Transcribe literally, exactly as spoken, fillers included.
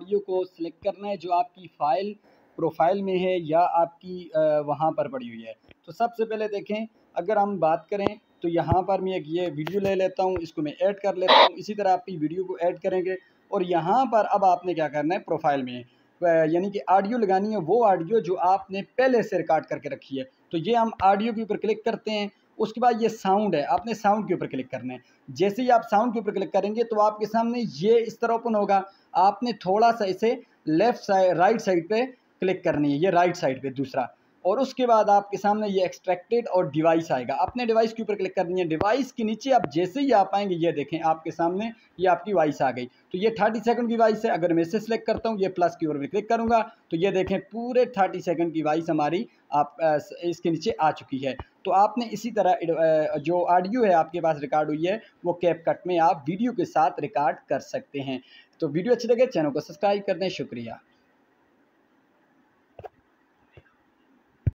Audio को select करना है जो आपकी फ़ाइल प्रोफाइल में है या आपकी वहाँ पर पड़ी हुई है। तो सबसे पहले देखें, अगर हम बात करें तो यहाँ पर मैं एक ये वीडियो ले लेता हूँ, इसको मैं ऐड कर लेता हूँ। इसी तरह आप वीडियो को ऐड करेंगे और यहाँ पर अब आपने क्या करना है, प्रोफाइल में यानी कि ऑडियो लगानी है, वो ऑडियो जो आपने पहले से रिकॉर्ड करके रखी है। तो ये हम ऑडियो के ऊपर क्लिक करते हैं। उसके बाद ये साउंड है, आपने साउंड के ऊपर क्लिक करना है। जैसे ही आप साउंड के ऊपर क्लिक करेंगे तो आपके सामने ये इस तरह ओपन होगा। आपने थोड़ा सा इसे लेफ़्ट साइड राइट साइड पे क्लिक करनी है, ये राइट साइड पे दूसरा, और उसके बाद आपके सामने ये एक्सट्रैक्टेड और डिवाइस आएगा। आपने डिवाइस के ऊपर क्लिक करनी है। डिवाइस के नीचे आप जैसे ही आप आएंगे, ये देखें आपके सामने ये आपकी वॉइस आ गई। तो ये थर्टी सेकंड की वॉइस है। अगर मैं इसे सेलेक्ट करता हूँ, ये प्लस की ओर में क्लिक करूँगा तो ये देखें पूरे थर्टी सेकंड की वॉइस हमारी आप इसके नीचे आ चुकी है। तो आपने इसी तरह जो ऑडियो है आपके पास रिकॉर्ड हुई है, वो कैपकट में आप वीडियो के साथ रिकॉर्ड कर सकते हैं। तो वीडियो अच्छी लगे चैनल को सब्सक्राइब कर दें। शुक्रिया।